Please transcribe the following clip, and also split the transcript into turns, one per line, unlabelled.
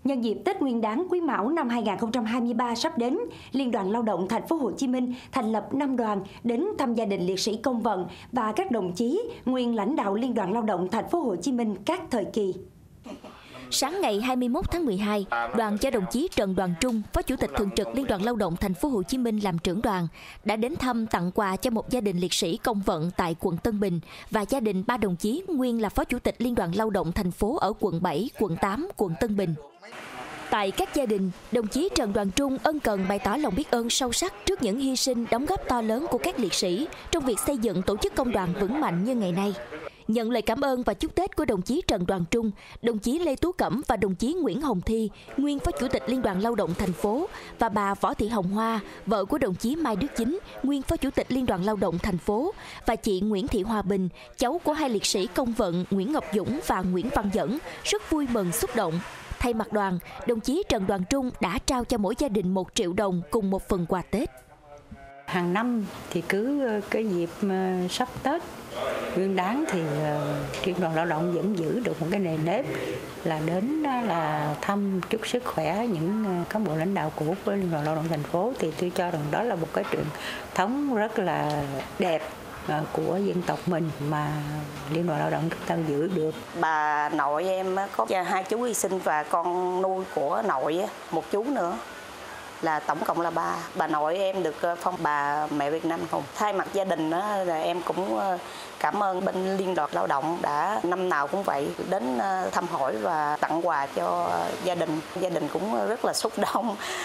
Nhân dịp Tết Nguyên đán Quý Mão năm 2023 sắp đến, Liên đoàn Lao động Thành phố Hồ Chí Minh thành lập 5 đoàn đến thăm gia đình liệt sĩ công vận và các đồng chí nguyên lãnh đạo Liên đoàn Lao động Thành phố Hồ Chí Minh các thời kỳ.
Sáng ngày 21 tháng 12, đoàn do đồng chí Trần Đoàn Trung, Phó Chủ tịch Thường trực Liên đoàn Lao động Thành phố Hồ Chí Minh làm trưởng đoàn, đã đến thăm tặng quà cho một gia đình liệt sĩ công vận tại quận Tân Bình và gia đình 3 đồng chí nguyên là Phó Chủ tịch Liên đoàn Lao động thành phố ở quận 7, quận 8, quận Tân Bình. Tại các gia đình, đồng chí Trần Đoàn Trung ân cần bày tỏ lòng biết ơn sâu sắc trước những hy sinh đóng góp to lớn của các liệt sĩ trong việc xây dựng tổ chức công đoàn vững mạnh như ngày nay. Nhận lời cảm ơn và chúc Tết của đồng chí Trần Đoàn Trung, đồng chí Lê Tú Cẩm và đồng chí Nguyễn Hồng Thi, nguyên Phó Chủ tịch Liên đoàn Lao động thành phố, và bà Võ Thị Hồng Hoa, vợ của đồng chí Mai Đức Chính, nguyên Phó Chủ tịch Liên đoàn Lao động thành phố, và chị Nguyễn Thị Hòa Bình, cháu của hai liệt sĩ công vận Nguyễn Ngọc Dũng và Nguyễn Văn Dẫn, rất vui mừng xúc động. Thay mặt đoàn, đồng chí Trần Đoàn Trung đã trao cho mỗi gia đình 1 triệu đồng cùng một phần quà Tết.
Hàng năm thì cứ cái dịp sắp Tết Nguyên đán thì Liên đoàn Lao động vẫn giữ được một cái nề nếp là đến là thăm chúc sức khỏe những cán bộ lãnh đạo của Liên đoàn Lao động thành phố, thì tôi cho rằng đó là một cái truyền thống rất là đẹp của dân tộc mình mà Liên đoàn Lao động chúng ta giữ được.
Bà nội em có 2 chú hy sinh và con nuôi của nội 1 chú nữa, là tổng cộng là 3. Bà nội em được phong bà mẹ Việt Nam Hùng. Thay mặt gia đình đó, là em cũng cảm ơn bên Liên đoàn Lao động đã năm nào cũng vậy đến thăm hỏi và tặng quà cho gia đình. Gia đình cũng rất là xúc động